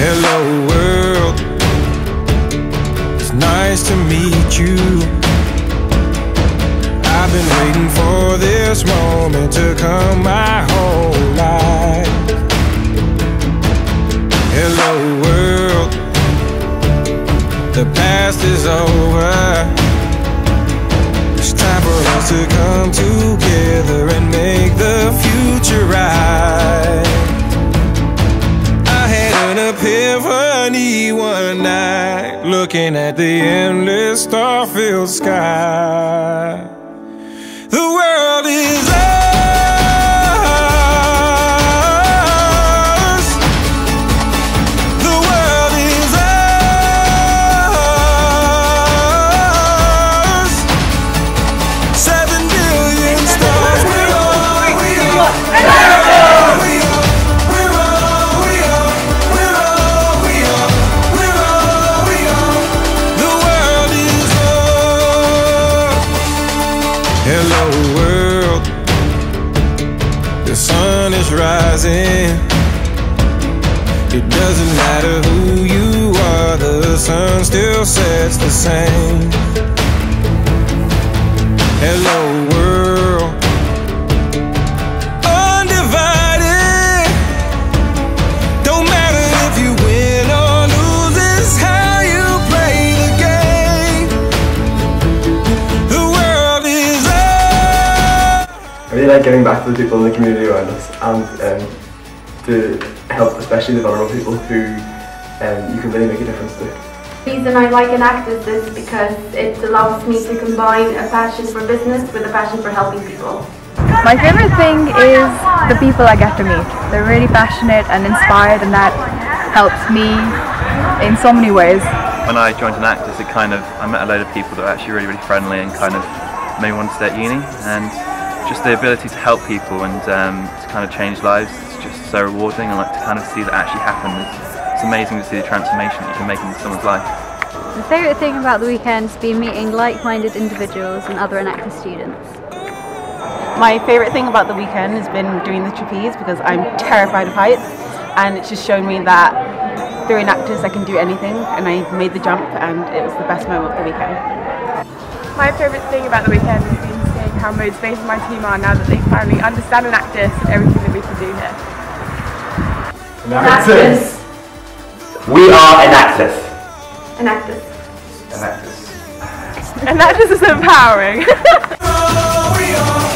Hello world, it's nice to meet you. I've been waiting for this moment to come my whole life. Hello world, the past is over. It's time for us to come together and make the future right. I had an epiphany one night, looking at the endless star-filled sky. The world is ours. The world is ours. 7 billion stars. We're all we are. We're all we are. We're all we are. We're all we are. We're all we are. The world is ours. Hello world, the sun is rising. It doesn't matter who you are, the sun still sets the same. Hello world, undivided. Don't matter if you win or lose, it's how you play the game. The world is ours. I really like giving back to the people in the community around us and to help especially the vulnerable people who you can really make a difference to. The reason I like Enactus is because it allows me to combine a passion for business with a passion for helping people. My favourite thing is the people I get to meet. They're really passionate and inspired, and that helps me in so many ways. When I joined Enactus, I met a load of people that were actually really friendly and kind of made me want to stay at uni, and just the ability to help people and to kind of change lives, it's just so rewarding, and like to kind of see that actually happen. It's amazing to see the transformation that you can make into someone's life. My favourite thing about the weekend has been meeting like-minded individuals and other Enactus students. My favourite thing about the weekend has been doing the trapeze, because I'm terrified of heights, and it's just shown me that through Enactus I can do anything, and I made the jump and it was the best moment of the weekend. My favourite thing about the weekend has been seeing how motivated my team are now that they finally understand Enactus and everything that we can do here. Enactus. We are Enactus. Enactus. Enactus. Enactus is empowering. We are.